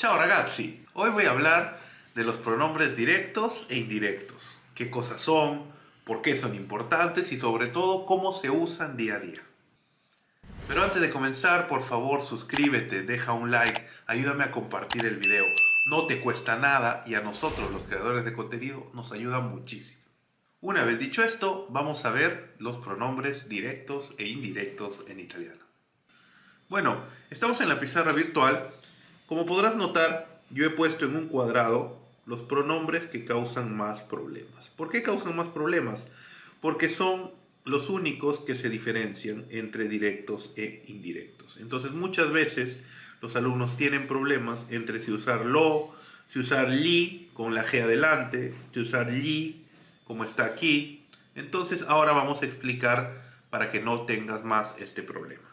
Ciao ragazzi, hoy voy a hablar de los pronombres directos e indirectos. ¿Qué cosas son? ¿Por qué son importantes? Y sobre todo, cómo se usan día a día. Pero antes de comenzar, por favor, suscríbete, deja un like, ayúdame a compartir el video. No te cuesta nada y a nosotros, los creadores de contenido, nos ayuda muchísimo. Una vez dicho esto, vamos a ver los pronombres directos e indirectos en italiano. Bueno, estamos en la pizarra virtual. Como podrás notar, yo he puesto en un cuadrado los pronombres que causan más problemas. ¿Por qué causan más problemas? Porque son los únicos que se diferencian entre directos e indirectos. Entonces muchas veces los alumnos tienen problemas entre si usar lo, si usar li con la G adelante, si usar li como está aquí. Entonces ahora vamos a explicar para que no tengas más este problema.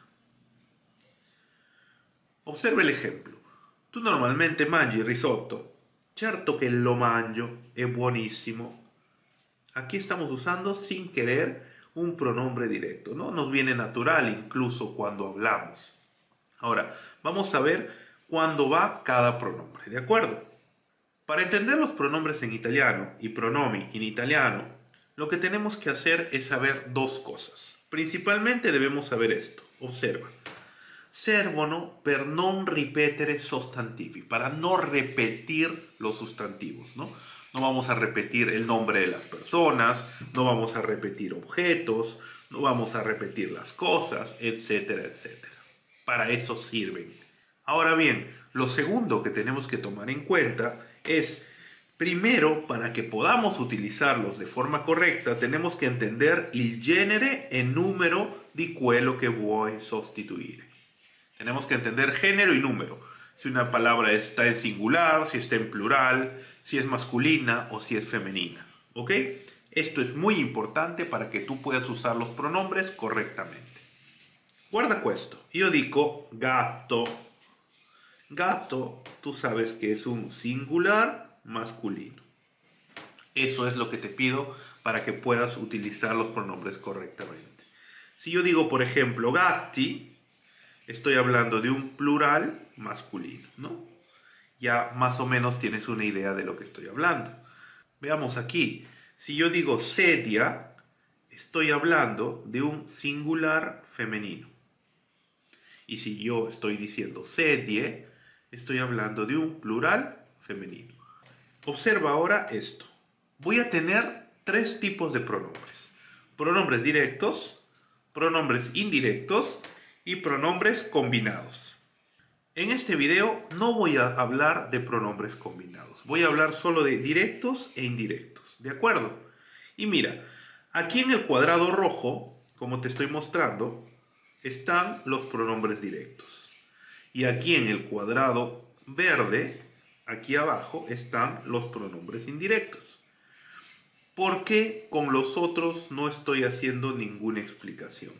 Observa el ejemplo. Tu normalmente mangi risotto? Certo che lo mangio, è buonissimo. Aquí estamos usando sin querer un pronombre directo, ¿no? Nos viene natural incluso cuando hablamos. Ahora, vamos a ver cuándo va cada pronombre, ¿de acuerdo? Para entender los pronombres en italiano y pronomi en italiano, lo que tenemos que hacer es saber dos cosas. Principalmente debemos saber esto. Observa. Servono per non ripetere sostantivi, para no repetir los sustantivos, ¿no? No vamos a repetir el nombre de las personas, no vamos a repetir objetos, no vamos a repetir las cosas, etcétera, etcétera. Para eso sirven. Ahora bien, lo segundo que tenemos que tomar en cuenta es, primero, para que podamos utilizarlos de forma correcta, tenemos que entender il genere e numero di quello che vuoi sostituire. Tenemos que entender género y número. Si una palabra está en singular, si está en plural, si es masculina o si es femenina. ¿Ok? Esto es muy importante para que tú puedas usar los pronombres correctamente. Guarda questo. Yo digo gatto. Gatto, tú sabes que es un singular masculino. Eso es lo que te pido para que puedas utilizar los pronombres correctamente. Si yo digo, por ejemplo, gatti, estoy hablando de un plural masculino, ¿no? Ya más o menos tienes una idea de lo que estoy hablando. Veamos aquí. Si yo digo sedia, estoy hablando de un singular femenino. Y si yo estoy diciendo sedie, estoy hablando de un plural femenino. Observa ahora esto. Voy a tener tres tipos de pronombres. Pronombres directos, pronombres indirectos y pronombres combinados. En este video no voy a hablar de pronombres combinados. Voy a hablar solo de directos e indirectos. ¿De acuerdo? Y mira, aquí en el cuadrado rojo, como te estoy mostrando, están los pronombres directos. Y aquí en el cuadrado verde, aquí abajo, están los pronombres indirectos. ¿Por qué con los otros no estoy haciendo ninguna explicación?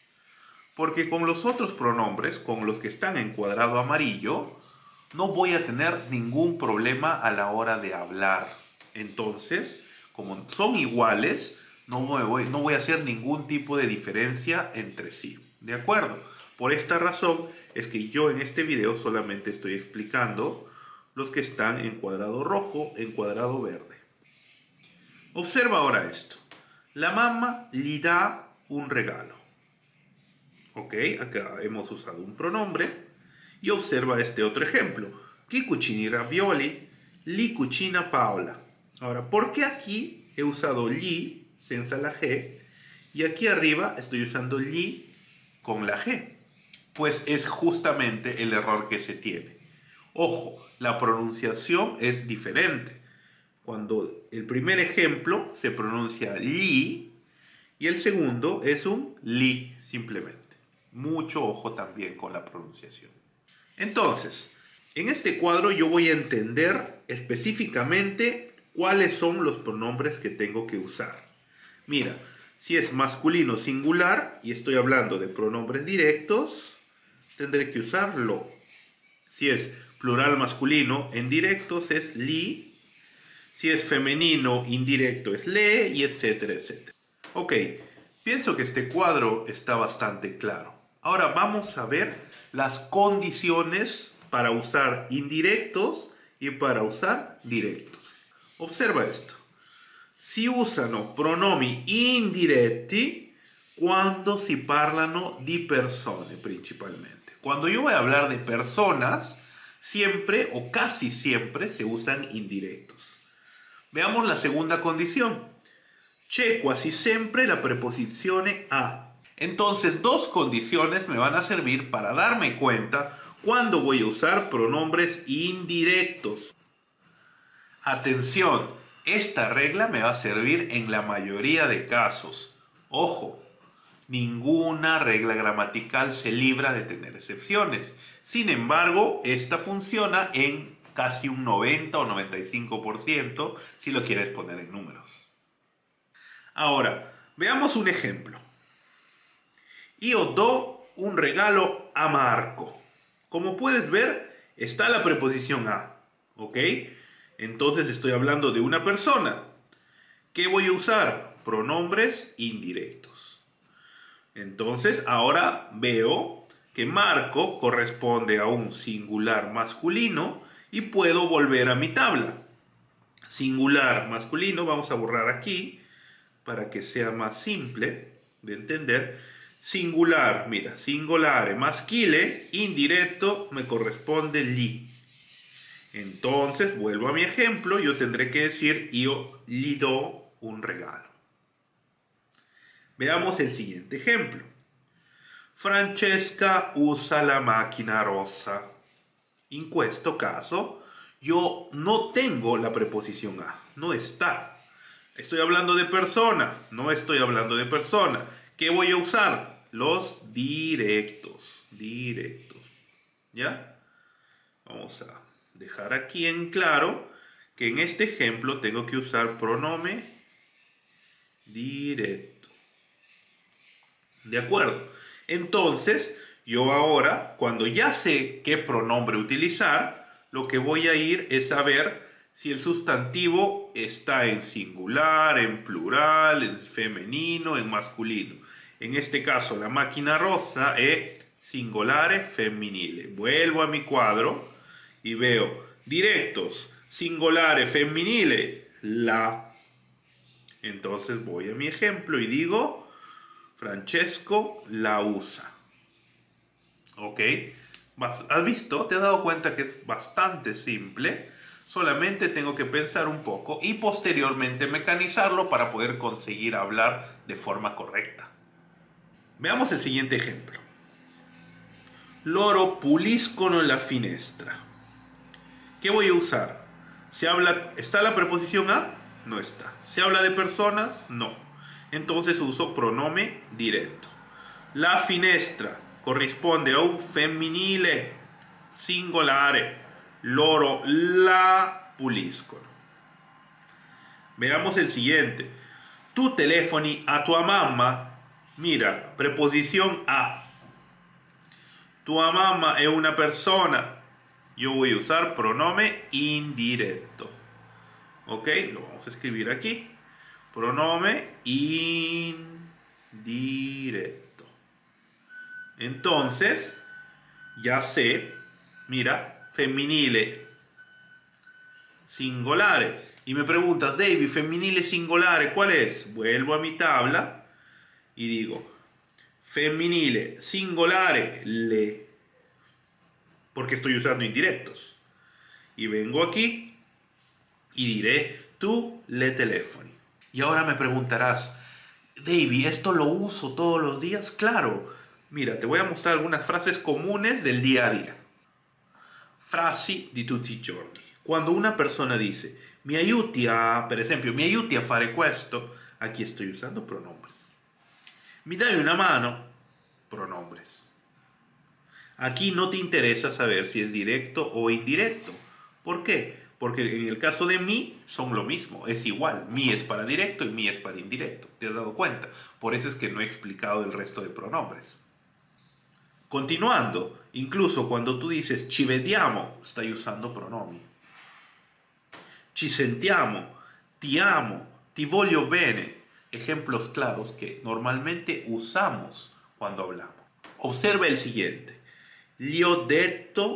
Porque con los otros pronombres, con los que están en cuadrado amarillo, no voy a tener ningún problema a la hora de hablar. Entonces, como son iguales, no voy a hacer ningún tipo de diferencia entre sí. ¿De acuerdo? Por esta razón es que yo en este video solamente estoy explicando los que están en cuadrado rojo, en cuadrado verde. Observa ahora esto. La mamma gli dà un regalo. Ok, acá hemos usado un pronombre. Y observa este otro ejemplo. Chi cucina i ravioli? Li cucina Paola. Ahora, ¿por qué aquí he usado li senza la G? Y aquí arriba estoy usando li con la G. Pues es justamente el error que se tiene. Ojo, la pronunciación es diferente. Cuando el primer ejemplo se pronuncia li y el segundo es un li simplemente. Mucho ojo también con la pronunciación. Entonces, en este cuadro yo voy a entender específicamente cuáles son los pronombres que tengo que usar. Mira, si es masculino singular y estoy hablando de pronombres directos, tendré que usar lo. Si es plural masculino en directos es li. Si es femenino indirecto es le, y etcétera, etcétera. Ok, pienso que este cuadro está bastante claro. Ahora vamos a ver las condiciones para usar indirectos y para usar directos. Observa esto. Si usano pronomi indiretti quando si parlano di persone principalmente. Cuando yo voy a hablar de personas, siempre o casi siempre se usan indirectos. Veamos la segunda condición. C'è quasi sempre la preposizione a. Entonces, dos condiciones me van a servir para darme cuenta cuándo voy a usar pronombres indirectos. Atención, esta regla me va a servir en la mayoría de casos. Ojo, ninguna regla gramatical se libra de tener excepciones. Sin embargo, esta funciona en casi un 90 o 95% si lo quieres poner en números. Ahora, veamos un ejemplo. Io do un regalo a Marco. Como puedes ver, está la preposición a. ¿Ok? Entonces estoy hablando de una persona. ¿Qué voy a usar? Pronombres indirectos. Entonces, ahora veo que Marco corresponde a un singular masculino y puedo volver a mi tabla. Singular masculino, vamos a borrar aquí para que sea más simple de entender. Singular, mira, singolare maschile, indirecto me corresponde li. Entonces, vuelvo a mi ejemplo, yo tendré que decir io gli do un regalo. Veamos el siguiente ejemplo. Francesca usa la macchina rossa. In questo caso, yo no tengo la preposición a, no está. Estoy hablando de persona, no estoy hablando de persona. ¿Qué voy a usar? Los directos. Directos. ¿Ya? Vamos a dejar aquí en claro que en este ejemplo tengo que usar pronombre directo. ¿De acuerdo? Entonces, yo ahora, cuando ya sé qué pronombre utilizar, lo que voy a ir es a ver si el sustantivo está en singular, en plural, en femenino, en masculino. En este caso, la macchina rossa es singolare femminile. Vuelvo a mi cuadro y veo directos, singolare femminile, la. Entonces voy a mi ejemplo y digo, Francesco la usa. ¿Ok? ¿Has visto? ¿Te has dado cuenta que es bastante simple? Solamente tengo que pensar un poco y posteriormente mecanizarlo para poder conseguir hablar de forma correcta. Veamos el siguiente ejemplo. Loro puliscono la finestra. ¿Qué voy a usar? ¿Está la preposición a? No está. ¿Se habla de personas? No. Entonces uso pronombre directo. La finestra corrisponde a un femminile singolare. Loro la puliscono. Veamos el siguiente. Tu telefoni a tua mamma. Mira, preposición a. Tua mamma es una persona. Yo voy a usar pronombre indirecto. ¿Ok? Lo vamos a escribir aquí. Pronombre indirecto. Entonces, ya sé, mira, femminile singolare. Y me preguntas, David, femminile singolare, ¿cuál es? Vuelvo a mi tabla y digo, femminile singolare le, porque estoy usando indirectos. Y vengo aquí y diré, tu le telefoni. Y ahora me preguntarás, David, ¿esto lo uso todos los días? Claro. Mira, te voy a mostrar algunas frases comunes del día a día. Frasi di tutti i giorni. Quando una persona dice, per esempio, mi aiuti a fare questo, aquí estoy usando pronombres. Mi dai una mano, pronombres. Aquí no te interesa saber si es directo o indirecto. ¿Por qué? Porque en el caso de mi son lo mismo, es igual. Mi es para directo y mi es para indirecto. ¿Te has dado cuenta? Por eso es que no he explicado el resto de pronombres. Continuando, incluso cuando tú dices ci vediamo, stai usando pronomi. Ci sentiamo, ti amo, ti voglio bene. Ejemplos claros que normalmente usamos cuando hablamos. Observa el siguiente. Gli ho detto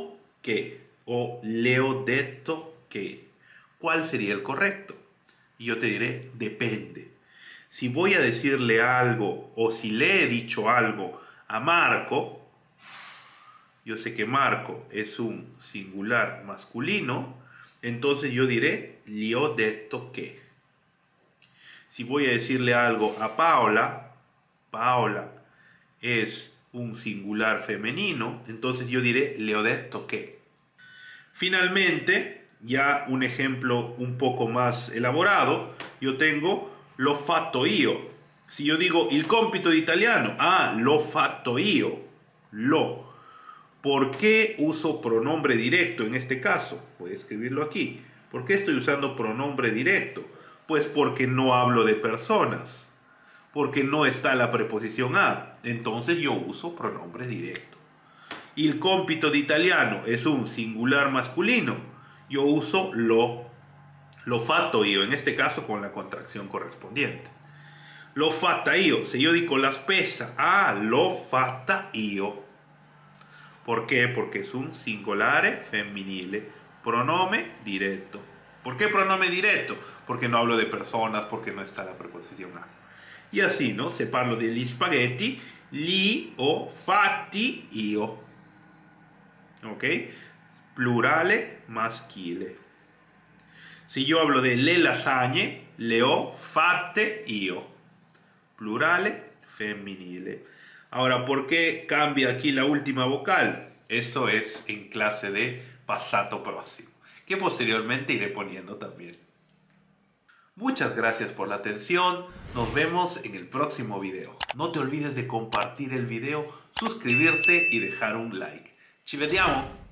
che o le ho detto che. ¿Cuál sería el correcto? Y yo te diré, depende. Si voy a decirle algo o si le he dicho algo a Marco, yo sé que Marco es un singular masculino, entonces yo diré, gli ho detto che. Si voy a decirle algo a Paola, Paola es un singular femenino, entonces yo diré, le ho detto che. Finalmente, ya un ejemplo un poco más elaborado, yo tengo l'ho fatto io. Si yo digo il compito di italiano, l'ho fatto io, lo. ¿Por qué uso pronombre directo en este caso? Voy a escribirlo aquí. ¿Por qué estoy usando pronombre directo? Pues porque no hablo de personas, porque no está la preposición a. Entonces yo uso pronombre directo. Il compito di italiano es un singular masculino. Yo uso lo fatto io, en este caso con la contracción correspondiente. L'ho fatta io, se yo digo la spesa, l'ho fatta io. ¿Por qué? Porque es un singolare femminile, pronome diretto. ¿Por qué pronome diretto? Porque no hablo de personas, porque no está la preposición a. Y así, ¿no? Se parlo degli spaghetti, li ho fatti io. ¿Ok? Plurale maschile. Si yo hablo de le lasagne, le ho fatte io. Plurale femminile. Ahora, ¿por qué cambia aquí la última vocal? Eso es en clase de passato próximo, que posteriormente iré poniendo también. Muchas gracias por la atención, nos vemos en el próximo video. No te olvides de compartir el video, suscribirte y dejar un like. Ci vediamo!